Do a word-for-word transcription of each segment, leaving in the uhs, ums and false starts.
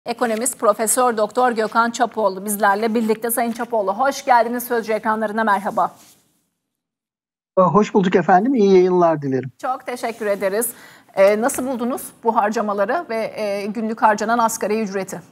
Ekonomist Profesör Doktor Gökhan Çapoğlu bizlerle birlikte. Sayın Çapoğlu, hoş geldiniz. Sözcü ekranlarına merhaba. Hoş bulduk efendim. İyi yayınlar dilerim. Çok teşekkür ederiz. Ee, nasıl buldunuz bu harcamaları ve e, günlük harcanan asgari ücreti?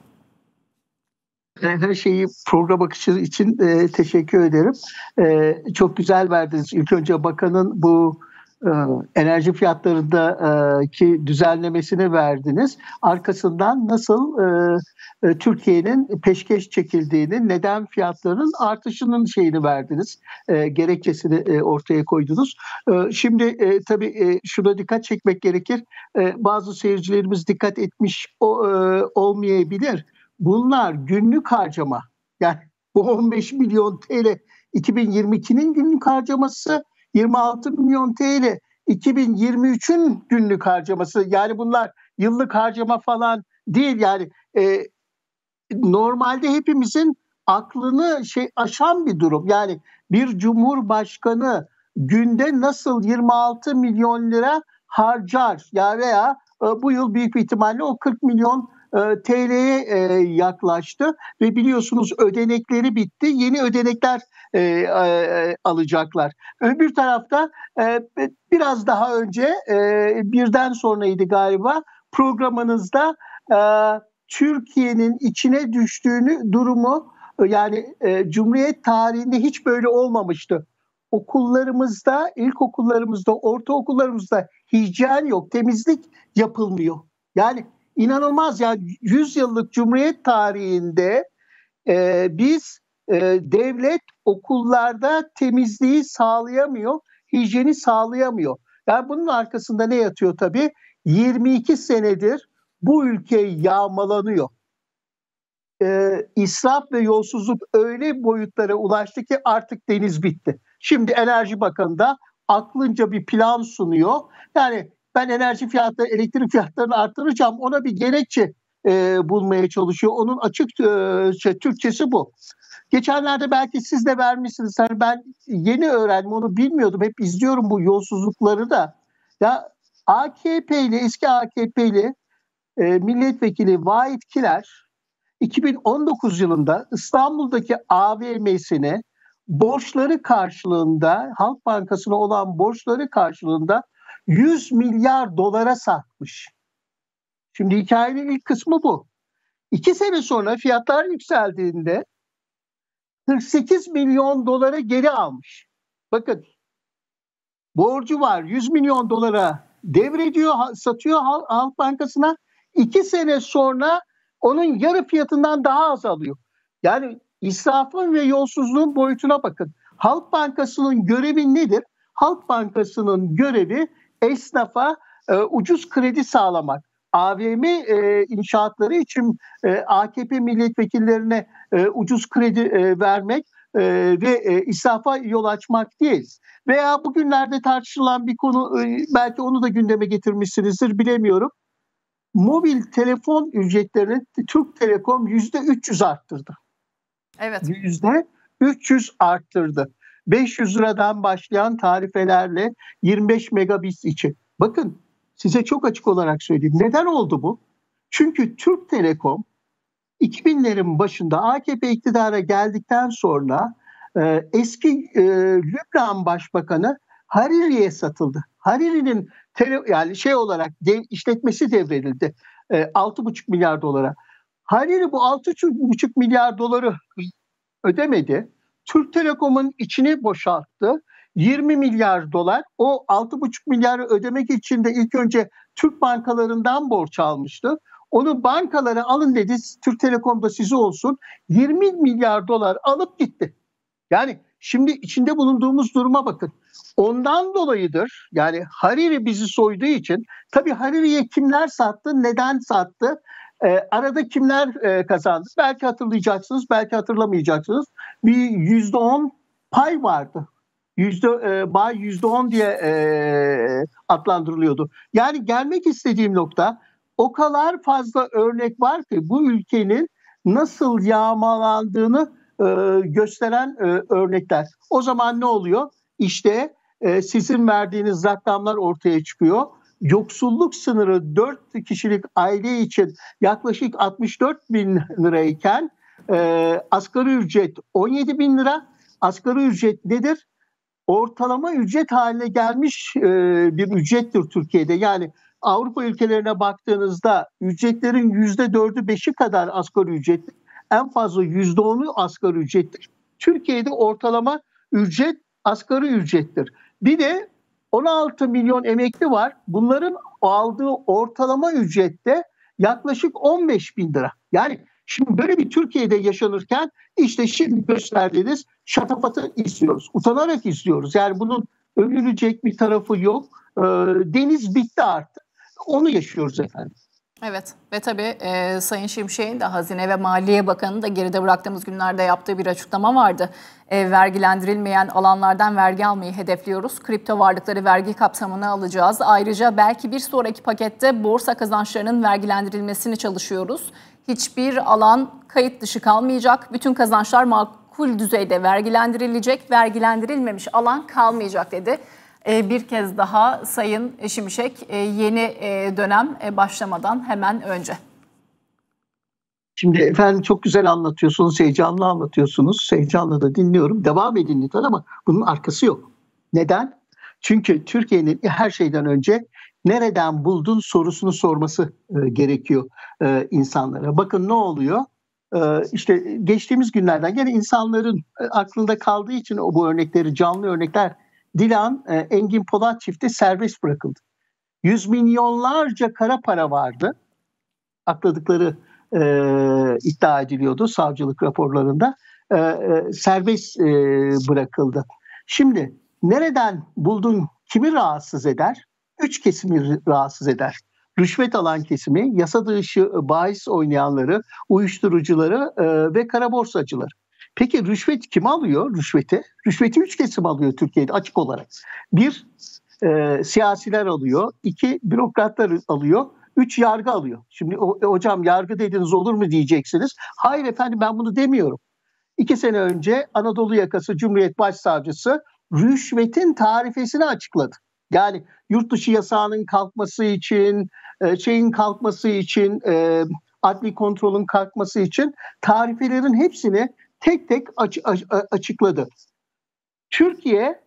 Her şeyi program akışı için e, teşekkür ederim. E, çok güzel verdiniz. İlk önce bakanın bu e, enerji fiyatlarındaki düzenlemesini verdiniz. Arkasından nasıl e, e, Türkiye'nin peşkeş çekildiğini, neden fiyatların artışının şeyini verdiniz. E, gerekçesini e, ortaya koydunuz. E, şimdi e, tabii e, şuna dikkat çekmek gerekir. E, bazı seyircilerimiz dikkat etmiş o, e, olmayabilir. Bunlar günlük harcama. Yani bu on beş milyon T L iki bin yirmi ikinin günlük harcaması, yirmi altı milyon T L iki bin yirmi üçün günlük harcaması. Yani bunlar yıllık harcama falan değil. Yani e, normalde hepimizin aklını şey aşan bir durum. Yani bir cumhurbaşkanı günde nasıl yirmi altı milyon lira harcar ya veya e, bu yıl büyük bir ihtimalle o kırk milyon T L'ye yaklaştı ve biliyorsunuz ödenekleri bitti. Yeni ödenekler e, e, alacaklar. Öbür tarafta e, biraz daha önce e, birden sonraydı galiba programınızda e, Türkiye'nin içine düştüğünü durumu yani e, Cumhuriyet tarihinde hiç böyle olmamıştı. Okullarımızda, ilkokullarımızda, ortaokullarımızda hijyen yok, temizlik yapılmıyor. Yani İnanılmaz ya, yüz yıllık Cumhuriyet tarihinde e, biz e, devlet okullarda temizliği sağlayamıyor, hijyeni sağlayamıyor. Yani bunun arkasında ne yatıyor tabii? yirmi iki senedir bu ülke yağmalanıyor. E, israf ve yolsuzluk öyle boyutlara ulaştı ki artık deniz bitti. Şimdi Enerji Bakanı da aklınca bir plan sunuyor. Yani ben enerji fiyatları, elektrik fiyatlarını artıracağım. Ona bir gerekçe e, bulmaya çalışıyor. Onun açık e, şey, Türkçesi bu. Geçenlerde belki siz de vermişsiniz. Yani ben yeni öğrendim, onu bilmiyordum. Hep izliyorum bu yolsuzlukları da. Ya A K P'li, eski A K P'li e, milletvekili Vahit Kiler iki bin on dokuz yılında İstanbul'daki A V M'sine borçları karşılığında, Halk Bankası'na olan borçları karşılığında yüz milyar dolara satmış. Şimdi hikayenin ilk kısmı bu. İki sene sonra fiyatlar yükseldiğinde kırk sekiz milyon dolara geri almış. Bakın, borcu var, yüz milyon dolara devrediyor, satıyor Halk Bankası'na. İki sene sonra onun yarı fiyatından daha az alıyor. Yani israfın ve yolsuzluğun boyutuna bakın. Halk Bankası'nın görevi nedir? Halk Bankası'nın görevi esnafa e, ucuz kredi sağlamak. A V M e, inşaatları için e, A K P milletvekillerine e, ucuz kredi e, vermek e, ve e, israfa yol açmak değil. Veya bugünlerde tartışılan bir konu, e, belki onu da gündeme getirmişsinizdir, bilemiyorum. Mobil telefon ücretlerini Türk Telekom yüzde üç yüz arttırdı. Evet. Yüzde üç yüz arttırdı. beş yüz liradan başlayan tarifelerle yirmi beş megabit için. Bakın, size çok açık olarak söyleyeyim. Neden oldu bu? Çünkü Türk Telekom iki binlerin başında A K P iktidara geldikten sonra e, eski e, Lübnan Başbakanı Hariri'ye satıldı. Hariri'nin tele, yani şey olarak dev, işletmesi devredildi e, altı buçuk milyar dolara. Hariri bu altı buçuk milyar doları ödemedi. Türk Telekom'un içini boşalttı. yirmi milyar dolar, o altı buçuk milyarı ödemek için de ilk önce Türk bankalarından borç almıştı. Onu bankalara alın dedi, Türk Telekom'da size olsun. yirmi milyar dolar alıp gitti. Yani şimdi içinde bulunduğumuz duruma bakın. Ondan dolayıdır, yani Hariri bizi soyduğu için. Tabii Hariri'ye kimler sattı, neden sattı? Ee, arada kimler e, kazandı? Belki hatırlayacaksınız, belki hatırlamayacaksınız. Bir yüzde on pay vardı. Yüzde e, bay yüzde on diye e, adlandırılıyordu. Yani gelmek istediğim nokta, o kadar fazla örnek var ki bu ülkenin nasıl yağmalandığını e, gösteren e, örnekler. O zaman ne oluyor? İşte e, sizin verdiğiniz rakamlar ortaya çıkıyor. yoksulluk sınırı dört kişilik aile için yaklaşık altmış dört bin lirayken e, asgari ücret on yedi bin lira. Asgari ücret nedir? Ortalama ücret haline gelmiş e, bir ücrettir Türkiye'de. Yani Avrupa ülkelerine baktığınızda ücretlerin yüzde dördü beşi kadar asgari ücrettir. En fazla yüzde onu asgari ücrettir. Türkiye'de ortalama ücret asgari ücrettir. Bir de on altı milyon emekli var. Bunların aldığı ortalama ücrette yaklaşık on beş bin lira. Yani şimdi böyle bir Türkiye'de yaşanırken işte şimdi gösterdiğiniz şatafatı istiyoruz. Utanarak istiyoruz. Yani bunun övünecek bir tarafı yok. Ee, deniz bitti artık. Onu yaşıyoruz efendim. Evet ve tabii e, Sayın Şimşek'in de Hazine ve Maliye Bakanı'nın da geride bıraktığımız günlerde yaptığı bir açıklama vardı. E, vergilendirilmeyen alanlardan vergi almayı hedefliyoruz. Kripto varlıkları vergi kapsamına alacağız. Ayrıca belki bir sonraki pakette borsa kazançlarının vergilendirilmesini çalışıyoruz. Hiçbir alan kayıt dışı kalmayacak. Bütün kazançlar makul düzeyde vergilendirilecek. Vergilendirilmemiş alan kalmayacak dedi. Bir kez daha Sayın Şimşek yeni dönem başlamadan hemen önce. Şimdi efendim çok güzel anlatıyorsunuz, heyecanlı anlatıyorsunuz. Heyecanla da dinliyorum. Devam edin lütfen ama bunun arkası yok. Neden? Çünkü Türkiye'nin her şeyden önce nereden buldun sorusunu sorması e, gerekiyor e, insanlara. Bakın ne oluyor? E, işte geçtiğimiz günlerden gene insanların aklında kaldığı için o bu örnekleri, canlı örnekler, Dilan e, Engin Polat çifti serbest bırakıldı. Yüz milyonlarca kara para vardı. Akladıkları e, iddia ediliyordu savcılık raporlarında. E, e, serbest e, bırakıldı. Şimdi nereden buldun kimi rahatsız eder? Üç kesimi rahatsız eder. Rüşvet alan kesimi, yasa dışı bahis oynayanları, uyuşturucuları e, ve kara borsacıları. Peki rüşvet kim alıyor rüşveti? Rüşveti üç kesim alıyor Türkiye'de açık olarak. Bir, e, siyasiler alıyor. İki, bürokratlar alıyor. Üç, yargı alıyor. Şimdi o, hocam yargı dediniz olur mu diyeceksiniz. Hayır efendim ben bunu demiyorum. İki sene önce Anadolu Yakası Cumhuriyet Başsavcısı rüşvetin tarifesini açıkladı. Yani yurt dışı yasağının kalkması için, e, şeyin kalkması için, e, adli kontrolün kalkması için tarifelerin hepsini tek tek aç, aç, açıkladı. Türkiye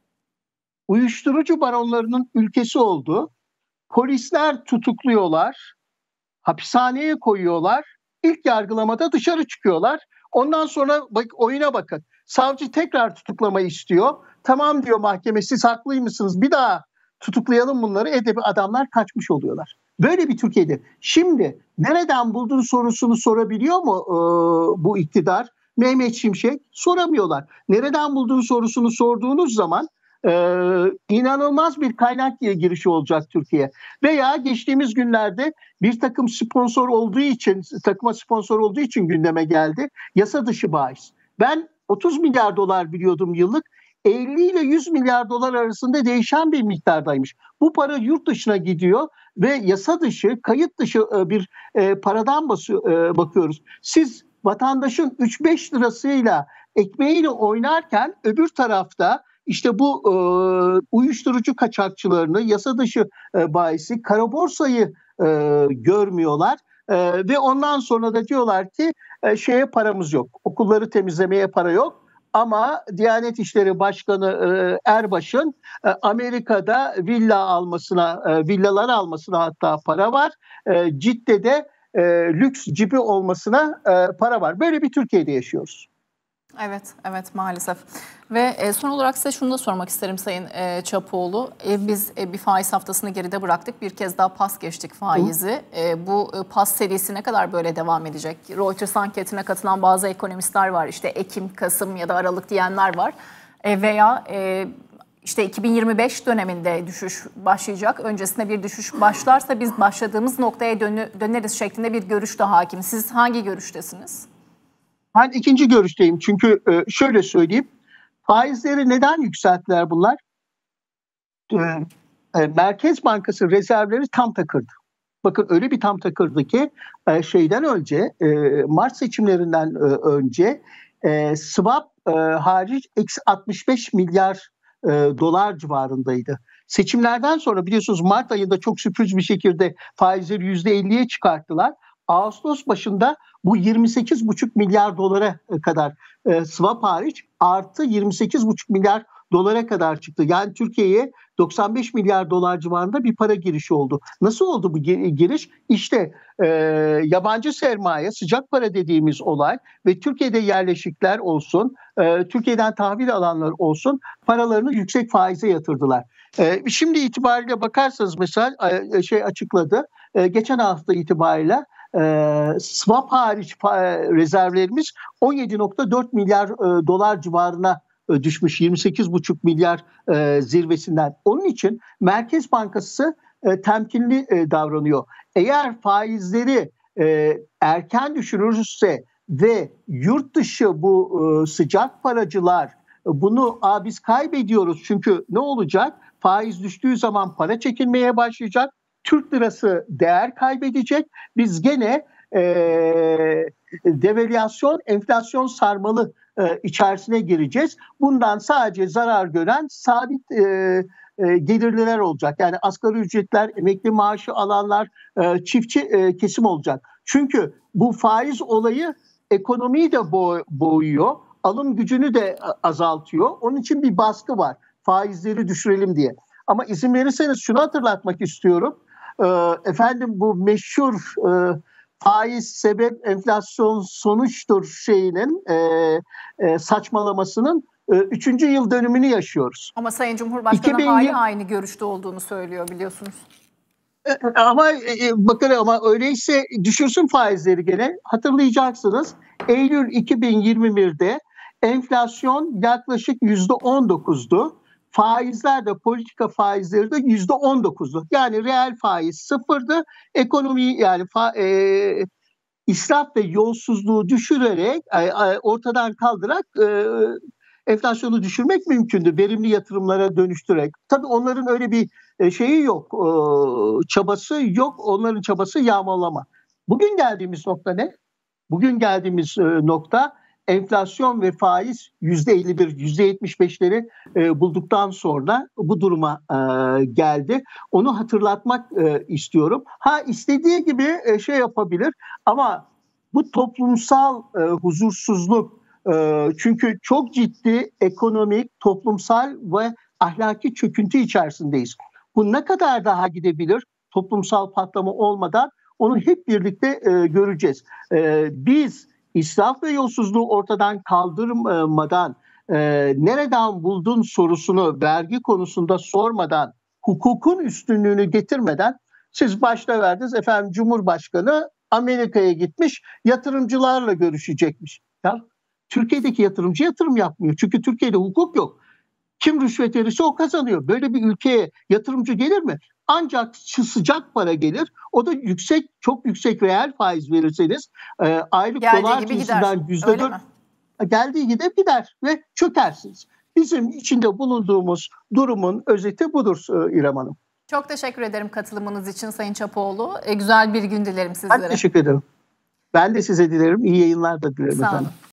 uyuşturucu baronlarının ülkesi oldu. Polisler tutukluyorlar, hapishaneye koyuyorlar. İlk yargılamada dışarı çıkıyorlar. Ondan sonra bak, oyuna bakın. Savcı tekrar tutuklamayı istiyor. Tamam diyor mahkeme, siz haklıymışsınız. Bir daha tutuklayalım bunları. Edebi adamlar kaçmış oluyorlar. Böyle bir Türkiye'de. Şimdi nereden buldun sorusunu sorabiliyor mu e, bu iktidar? Mehmet Şimşek soramıyorlar. Nereden buldun sorusunu sorduğunuz zaman e, inanılmaz bir kaynak girişi olacak Türkiye. Veya geçtiğimiz günlerde bir takım sponsor olduğu için, takıma sponsor olduğu için gündeme geldi. Yasa dışı bahis. Ben otuz milyar dolar biliyordum yıllık. elli ile yüz milyar dolar arasında değişen bir miktardaymış. Bu para yurt dışına gidiyor ve yasa dışı, kayıt dışı bir e, paradan basıyor, e, bakıyoruz. Siz vatandaşın üç beş lirasıyla, ekmeğiyle oynarken öbür tarafta işte bu e, uyuşturucu kaçakçılarını, yasa dışı e, bahisi, kara borsayı e, görmüyorlar. E, ve ondan sonra da diyorlar ki e, şeye paramız yok, okulları temizlemeye para yok. Ama Diyanet İşleri Başkanı e, Erbaş'ın e, Amerika'da villa almasına, e, villalar almasına hatta para var. E, Cidde'de e, lüks cipi olmasına e, para var. Böyle bir Türkiye'de yaşıyoruz. Evet, evet maalesef. Ve e, son olarak size şunu da sormak isterim Sayın e, Çapoğlu. E, biz e, bir faiz haftasını geride bıraktık. Bir kez daha pas geçtik faizi. E, bu e, pas serisi ne kadar böyle devam edecek? Reuters anketine katılan bazı ekonomistler var. İşte Ekim, Kasım ya da Aralık diyenler var. E, veya e, işte iki bin yirmi beş döneminde düşüş başlayacak. Öncesinde bir düşüş başlarsa biz başladığımız noktaya dönü, döneriz şeklinde bir görüş de hakim. Siz hangi görüştesiniz? Ben ikinci görüşteyim çünkü şöyle söyleyeyim, faizleri neden yükselttiler bunlar? Merkez Bankası rezervleri tam takırdı. Bakın öyle bir tam takırdı ki şeyden önce, Mart seçimlerinden önce swap hariç eksi altmış beş milyar dolar civarındaydı. Seçimlerden sonra biliyorsunuz Mart ayında çok sürpriz bir şekilde faizleri yüzde elliye çıkarttılar. Ağustos başında bu yirmi sekiz buçuk milyar dolara kadar e, swap hariç artı yirmi sekiz buçuk milyar dolara kadar çıktı. Yani Türkiye'ye doksan beş milyar dolar civarında bir para girişi oldu. Nasıl oldu bu giriş? İşte e, yabancı sermaye, sıcak para dediğimiz olay ve Türkiye'de yerleşikler olsun, e, Türkiye'den tahvil alanlar olsun paralarını yüksek faize yatırdılar. E, şimdi itibariyle bakarsanız mesela e, şey açıkladı. E, geçen hafta itibariyle e, swap hariç e, rezervlerimiz on yedi nokta dört milyar e, dolar civarına düşmüş, yirmi sekiz buçuk milyar e, zirvesinden. Onun için Merkez Bankası e, temkinli e, davranıyor. Eğer faizleri e, erken düşürürse ve yurt dışı bu e, sıcak paracılar e, bunu Aa, biz kaybediyoruz çünkü ne olacak? Faiz düştüğü zaman para çekilmeye başlayacak. Türk lirası değer kaybedecek. Biz gene e, devalüasyon, enflasyon sarmalı e, içerisine gireceğiz. Bundan sadece zarar gören sabit e, e, gelirliler olacak. Yani asgari ücretler, emekli maaşı alanlar, e, çiftçi e, kesim olacak. Çünkü bu faiz olayı ekonomiyi de bo- boğuyor, alım gücünü de azaltıyor. Onun için bir baskı var. Faizleri düşürelim diye. Ama izin verirseniz şunu hatırlatmak istiyorum. E, efendim bu meşhur e, faiz sebep enflasyon sonuçtur şeyinin e, e, saçmalamasının e, üçüncü yıl dönümünü yaşıyoruz. Ama Sayın Cumhurbaşkanı iki bin hala aynı görüşte olduğunu söylüyor biliyorsunuz. E, ama e, bakın ama öyleyse düşürsün faizleri gene. Hatırlayacaksınız Eylül iki bin yirmi birde enflasyon yaklaşık yüzde on dokuzdu. Faizler de politika faizleri de yüzde on dokuzdu. Yani reel faiz sıfırdı. Ekonomiyi yani fa, e, israf ve yolsuzluğu düşürerek e, e, ortadan kaldırarak e, enflasyonu düşürmek mümkündü. Verimli yatırımlara dönüştürerek. Tabii onların öyle bir e, şeyi yok. E, çabası yok. Onların çabası yağmalama. Bugün geldiğimiz nokta ne? Bugün geldiğimiz e, nokta enflasyon ve faiz yüzde elli bir, yüzde yetmiş beşleri e, bulduktan sonra bu duruma e, geldi. Onu hatırlatmak e, istiyorum. Ha istediği gibi e, şey yapabilir ama bu toplumsal e, huzursuzluk e, çünkü çok ciddi ekonomik, toplumsal ve ahlaki çöküntü içerisindeyiz. Bu ne kadar daha gidebilir toplumsal patlama olmadan onu hep birlikte e, göreceğiz. E, biz İsraf ve yolsuzluğu ortadan kaldırmadan e, nereden buldun sorusunu vergi konusunda sormadan, hukukun üstünlüğünü getirmeden siz başta verdiniz efendim Cumhurbaşkanı Amerika'ya gitmiş yatırımcılarla görüşecekmiş. Ya Türkiye'deki yatırımcı yatırım yapmıyor çünkü Türkiye'de hukuk yok. Kim rüşvet verirse o kazanıyor. Böyle bir ülkeye yatırımcı gelir mi? Ancak sıcak para gelir. O da yüksek, çok yüksek reel faiz verirseniz e, aylık Geldiği dolar gibi cinsinden yüzde dört geldiği gibi gider ve çökersiniz. Bizim içinde bulunduğumuz durumun özeti budur e, İrem Hanım. Çok teşekkür ederim katılımınız için Sayın Çapoğlu. E, güzel bir gün dilerim sizlere. Ben teşekkür ederim. Ben de size dilerim. İyi yayınlar da dilerim Sağ efendim. olun.